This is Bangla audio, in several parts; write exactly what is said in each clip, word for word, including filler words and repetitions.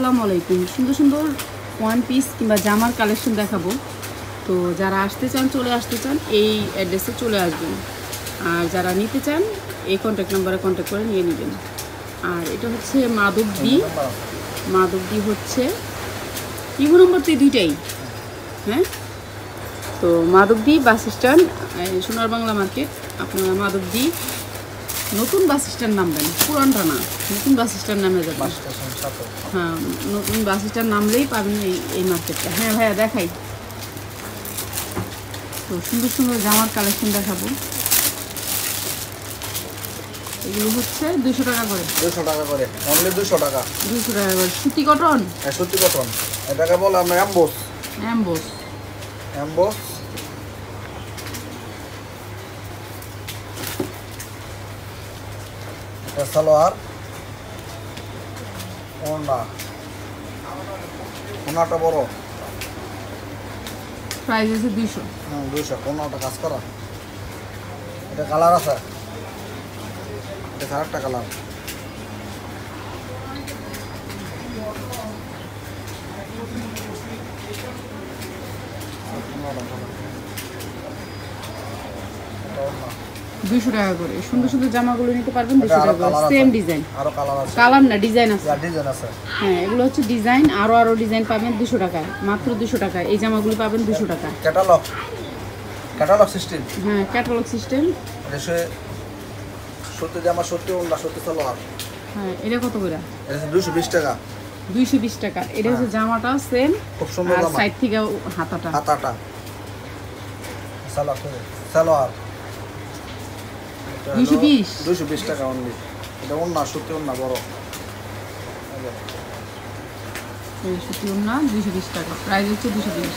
আসসালামু আলাইকুম। সুন্দর সুন্দর ওয়ান পিস কিংবা জামার কালেকশন দেখাবো। তো যারা আসতে চান চলে আসতে চান এই অ্যাড্রেসে চলে আসবেন, আর যারা নিতে চান এই কন্ট্যাক্ট নাম্বারে কন্ট্যাক্ট করে নিয়ে নেবেন। আর এটা হচ্ছে মাধবদী, মাধবদী হচ্ছে ইভো নম্বর তো দুইটাই। হ্যাঁ, তো মাধবদী বাস স্ট্যান্ড, সোনার বাংলা মার্কেট। আপনারা মাধবদী নতুন বাস স্ট্যান্ড নামবেন, পুরানটা না, নতুন বাস স্ট্যান্ড নামে যাবেন। হ্যাঁ, নতুন বাস স্ট্যান্ড নামলেই পাবেন এই এই মার্কেটটা। হ্যাঁ ভাইয়া দেখাই, তো সুন্দর সুন্দর জামার কালেকশন দেখাবো। এগুলো হচ্ছে দুইশো টাকা করে, দুইশো টাকা করে, অনলি দুইশো টাকা, দুইশো টাকা করে। সুতি কটন, হ্যাঁ সুতি কটন, এটাকে বলে আমরা এমবোস, এমবোস, এমবোস। এটা সালোয়ার, ওড়না, ওড়নাটা বড়, প্রাইস আছে দুইশো। হুম দুইশো, ওড়নাটা কাজ করা। এটা কালার আছে, এটা আরেকটা কালার। দুইশো টাকা করে সুন্দর সুন্দর জামাগুলো নিতে পারবেন দুইশো টাকা করে। সেম ডিজাইন, আরো কালার আছে, কালার না ডিজাইন আছে, ডিজাইন আছে। হ্যাঁ এগুলো হচ্ছে ডিজাইন, আরো আরো ডিজাইন পাবেন দুশো টাকায়, মাত্র দুশো টাকা। এই জামাগুলো পাবেন দুশো টাকা। ক্যাটালগ, ক্যাটালগ সিস্টেম, হ্যাঁ ক্যাটালগ সিস্টেম। এটা সত্যি জামা, সত্যি ওড়না, সত্যি সালোয়ার। হ্যাঁ এটা কত করে? এটা দুইশো বিশ টাকা, দুইশো বিশ টাকা। এটা হচ্ছে জামাটা সেম, খুব সুন্দর আর জামা, সাইড থেকে হাতাটা, হাতাটা সালোয়ার, সালোয়ার দুইশো বিশ, দুইশো বিশ টাকা অনলি। এটা ওড়না, সত্যি ওড়না বড়, সুতি ওড়না দুইশো বিশ টাকা, প্রাইস হচ্ছে দুশো বিশ।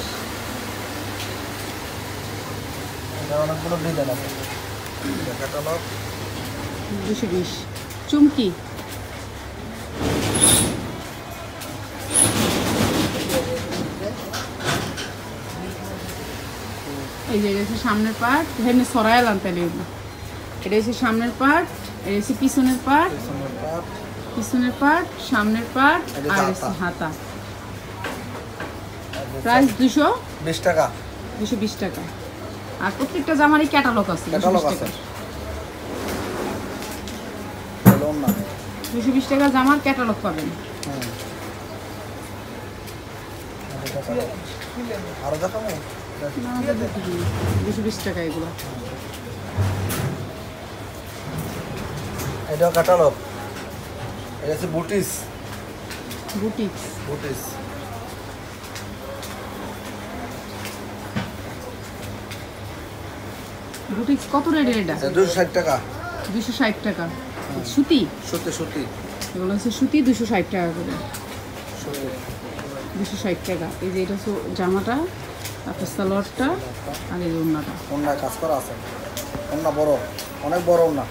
এটা অনেকগুলো ডিজাইন আছে, এটা ক্যাটালগ দুশো বিশ। চুমকি, এই যে এটা হচ্ছে সামনের পার্ট, এখানে সরাই আনতে এগুলো। এটা হচ্ছে সামনের পার্ট, এটা হচ্ছে পিছনের পার্ট, পিছনের পার্ট, সামনের পার্ট, আর হচ্ছে হাতা। প্রাইস দুশো বিশ টাকা, দুশো বিশ টাকা। আর প্রত্যেকটা জামারই ক্যাটালগ আছে, ক্যাটালগ আছে। ওড়না দুশো বিশ টাকা জামার ক্যাটালগ পাবেন। আরো দেখাবো, দুশো বিশ টাকা এগুলো। এটা ক্যাটালগ, এটা হচ্ছে বুটিস, বুটিক্স, বুটিস। বুটিক্স কত রেটের এটা? দুশো ষাট টাকা, দুশো ষাট টাকা। সুতি, সত্যি সত্যি, এগুলো হচ্ছে সুতি, দুশো ষাট টাকা করে, সত্যি দুশো ষাট টাকা। এই যে এটা হচ্ছে জামাটা, তারপর সালোয়ারটা, আর এই ওড়নাটা। ওড়নায় কাজ করা আছে, ওড়না বড়, অনেক বড় ওড়না।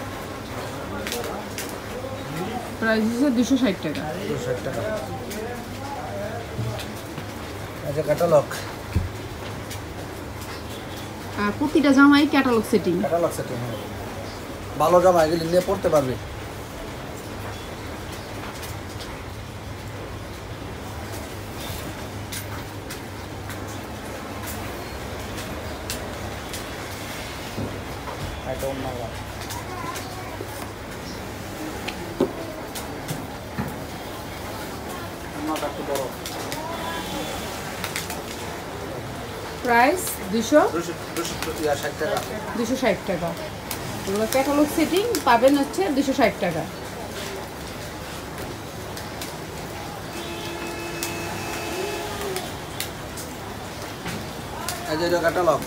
প্রাইস হচ্ছে দুশো ষাট টাকা, দুশো ষাট টাকা। এই যে ক্যাটালগ, আর প্রতিটা জামাই ক্যাটালগ সেটিং, ক্যাটালগ সেটিং, ভালো জামা, এগুলি নিয়ে পড়তে পারবে। এটা ওড়না, ওড়নাটা একটু বড়। প্রাইস দুশো দুশো দুশো ষাট টাকা, দুশো ষাট টাকা। এগুলো ক্যাটালগ সেটিং পাবেন হচ্ছে দুশো ষাট টাকা। এই যে এটা ক্যাটালগ,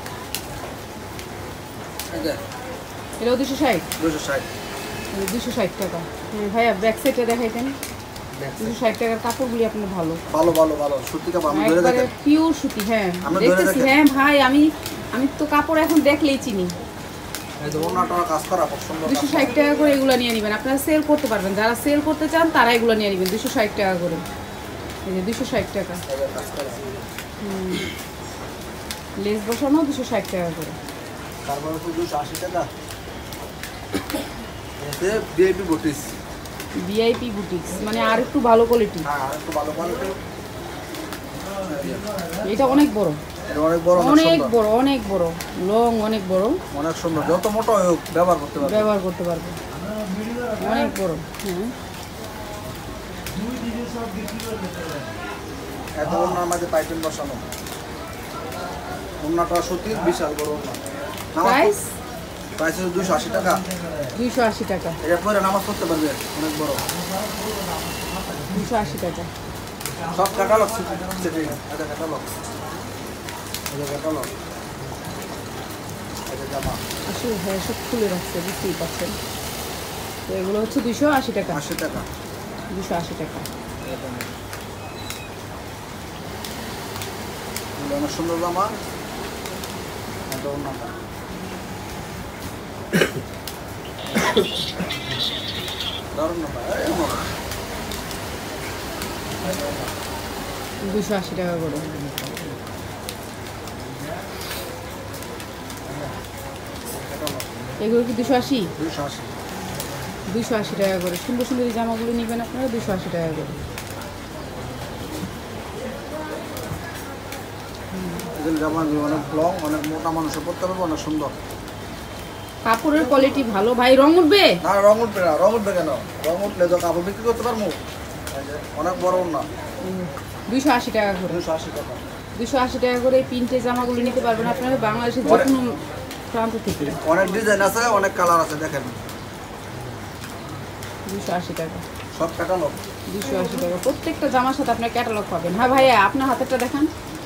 এই যে এটাও দুশো ষাট, দুশো ষাট, দুশো ষাট টাকা। হ্যাঁ ভাইয়া ব্যাক সাইডে দেখাইতেন, দুশো ষাট টাকার কাপড়গুলি আপনার ভালো, ভালো ভালো ভালো সুতি কাপড়, আমি ধরে একবারে দেখেন, পিওর সুতি। হ্যাঁ আমরা ধরে দেখতেছি, দেখেন। হ্যাঁ ভাই আমি আমি তো কাপড় এখন দেখলেই চিনি। এই যে ওড়নাটা কাজ করা খুব সুন্দর, দুশো ষাট টাকা করে এগুলো নিয়ে নেবেন, আপনারা সেল করতে পারবেন, যারা সেল করতে চান তারা এগুলো নিয়ে নেবেন দুশো ষাট টাকা করে। এই যে দুশো ষাট টাকা, কাজ করা, লেস বসানো দুশো ষাট টাকা করে। তারপরে তো দুশো আশি টাকা। এতে ভিআইপি বুটিস, ভিআইপি বুটিক্স মানে আর একটু ভালো কোয়ালিটি। হ্যাঁ আর একটু ভালো কোয়ালিটি। এটা অনেক বড়, এটা অনেক বড়, অনেক বড়, অনেক বড়, লং, অনেক বড়, অনেক সুন্দর। যত মোটা হোক ব্যবহার করতে পারবে, ব্যবহার করতে পারবে, অনেক বড়। হ্যাঁ এত ওনার মাঝে পাইপিং বসানো, ওনাটা সুতির বিশাল বড় ওনা। প্রাইস প্রাইস হচ্ছে দুশো আশি টাকা। দুইশো আশি টাকা। এটা পরে নামাজ পড়তে পারবে, অনেক বড়। দুইশো আশি টাকা। সব ক্যাটালগ সেটিং, এটা ক্যাটালগ, এটা ক্যাটালগ, এটা জামা। আসলে হ্যাঁ সব খুলে রাখছে, বুঝতেই পারছেন। তো এগুলো হচ্ছে দুইশো আশি টাকা। আশি টাকা, দুশো আশি টাকা। এগুলো অনেক সুন্দর জামা। এটা ওনাটা দারুণ না ভাই, এমন দুশো আশি টাকা করে। এগুলো কি দুশো আশি? দুশো আশি, দুশো আশি টাকা করে। সুন্দর সুন্দর এই জামাগুলো নেবেন আপনারা দুশো আশি টাকা করে। এগুলো জামাগুলো অনেক লং, অনেক মোটা, মানুষের পড়তে পারবে, অনেক সুন্দর। কাপড়ের কোয়ালিটি ভালো ভাই। রং উঠবে না রং উঠবে না, রং উঠবে কেন? রং উঠলে তো কাপড় বিক্রি করতে পারবো। অনেক বড় না, দুশো আশি টাকা করে। দুশো আশি টাকা। দুশো আশি টাকা করে এই প্রিন্টের জামাগুলো নিতে পারবেন আপনারা বাংলাদেশের যে কোনো প্রান্ত থেকে। অনেক ডিজাইন আছে, অনেক কালার আছে, দেখেন। দুশো আশি টাকা, সব ক্যাটালগ। দুশো আশি টাকা। প্রত্যেকটা জামার সাথে আপনার ক্যাটালগ পাবেন। হ্যাঁ ভাইয়া আপনার হাতেরটা দেখান।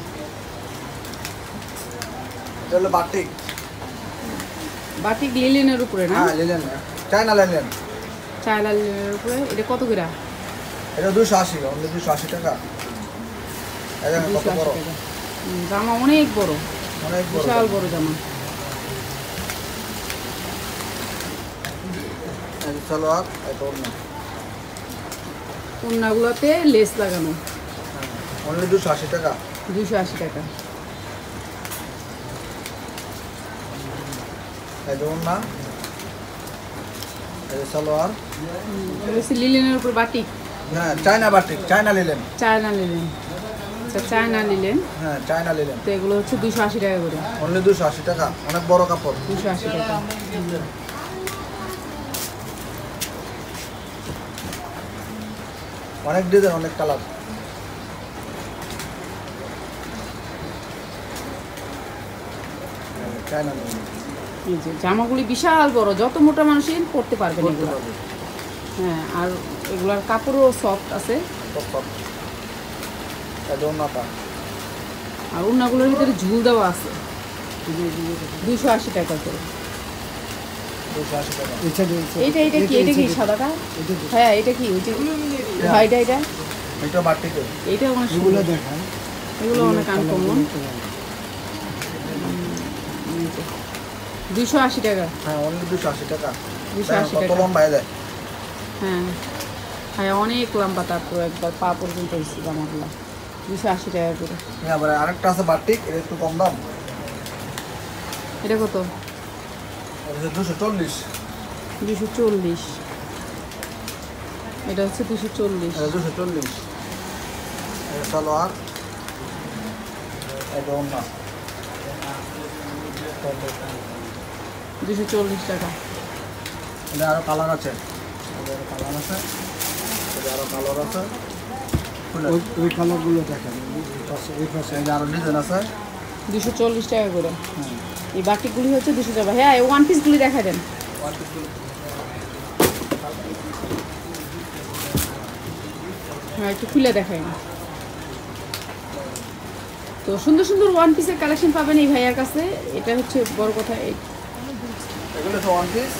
এটা হলো বাটিক, বাটিক লিলেনের উপরে না? হ্যাঁ লিলেন, চায়না লিলেন, চায়না লিলেনের উপরে। এটা কত করে? এটা দুশো আশি, অনলি দুশো আশি টাকা। এই দেখেন দুশো কত আশি বড়, টাকা। হুম, জামা অনেক বড়, অনেক বড়, বিশাল বড় জামা। এই সালোয়ার, এটা ওড়না, ওড়নাগুলোতে লেস লাগানো। অনলি দুশো আশি টাকা। দুশো আশি টাকা। এই যে ওড়না, এই যে সালোয়ার। লিলেনের উপর বাটিক, হ্যাঁ China batik, China linen, China linen. আচ্ছা চায়না লিলেন। হ্যাঁ চায়না লিলেন। তো এগুলো হচ্ছে দুশো আশি টাকা করে। অনলি দুশো আশি টাকা, অনেক বড় কাপড়। দুশো আশি টাকা। অনেক ডিজাইন, অনেক কালার। China linen. এই যে জামাগুলি বিশাল বড়, যত মোটা মানুষই পরতে পারবেন এগুলো। হ্যাঁ আর এগুলার কাপড়ও সফট আছে। আর ওড়নাগুলোর ভিতরে ঝুল দেওয়া আছে। দুশো আশি টাকা করে। এইটা এটা কি? এটা কি সাদাটা? হ্যাঁ এটা কি? ওইটা হ্যাঁ এটা এটা এটা বাটিকে, এইটা অনেক সুন্দর দেখায়। এগুলো অনেক আনকমন। দুশো আশি টাকা। হ্যাঁ অনলি দুশো আশি টাকা। দুশো আশি কত টাকা। লম্বা দেয়? হ্যাঁ হ্যাঁ অনেক লম্বা, তারপর একবার পা পর্যন্ত হয়েছে জামাগুলো। দুশো আশি টাকা করে। হ্যাঁ আবার আরেকটা আছে বাটিক, এটা একটু কম দাম। এটা কত? এটা দুশো চল্লিশ। দুশো চল্লিশ। এটা হচ্ছে দুশো চল্লিশ। এটা দুশো চল্লিশ। এটা সালোয়ার, এটা ওড়না। দুশো চল্লিশ টাকা। এটা আরো কালার আছে, এটা আরো কালার আছে, এটা আরো কালার আছে। ওই কালারগুলো দেখেন, এই পাশে এই যে আরো ডিজাইন আছে। দুশো চল্লিশ টাকা করে। এই বাটিকগুলি হচ্ছে দুশো টাকা। হ্যাঁ এই ওয়ান পিসগুলি দেখা দেন। হ্যাঁ একটু খুলে দেখাই। তো সুন্দর সুন্দর ওয়ান পিসের কালেকশন পাবেন এই ভাইয়ার কাছে। এটা হচ্ছে বড় কথা। এগুলো তো ওয়ান পিস।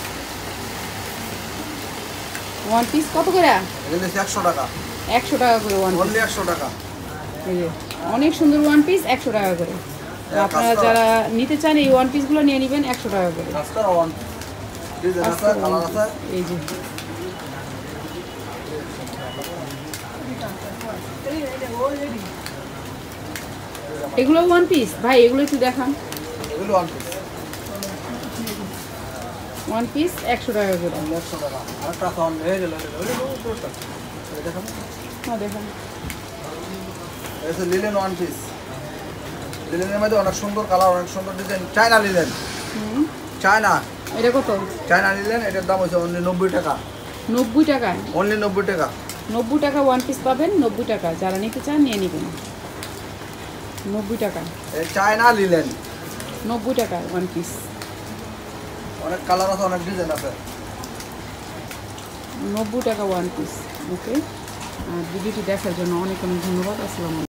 ওয়ান পিস কত করে? এগুলো একশো টাকা। একশো টাকা করে ওয়ান পিস। অনলি একশো টাকা। এই যে অনেক সুন্দর ওয়ান পিস একশো টাকা করে। তো আপনারা যারা নিতে চান এই ওয়ান পিসগুলো নিয়ে নেবেন একশো টাকা করে। ওয়ান ডিজাইন আছে, কালার আছে। এই যে এগুলো ওয়ান পিস ভাই, এগুলো একটু দেখান। এগুলো ওয়ান পিস। ওয়ান পিস একশো টাকা করে। একশো টাকা। আরেকটা ফোন এই যে দেখাবো। হ্যাঁ দেখুন, এই যে লিলেন ওয়ান পিস। লিলেনের মধ্যে অনেক সুন্দর কালার, অনেক সুন্দর ডিজাইন। China linen. হুম, চায়না এটা কত? চায়না লিলেন, এটার দাম হচ্ছে অনলি নব্বই টাকা। নব্বই টাকায়? অনলি নব্বই টাকা। নব্বই টাকা ওয়ান পিস পাবেন, নব্বই টাকা। যারা নিতে চান নিয়ে নেবেন। নব্বই টাকা এই চায়না লিলেন, নব্বই টাকা ওয়ান পিস। অনেক কালার আছে, অনেক ডিজাইন আছে। নব্বই টাকা ওয়ান পিস। ওকে, আর ভিডিওটি দেখার জন্য অনেক অনেক ধন্যবাদ। আসসালামু আলাইকুম।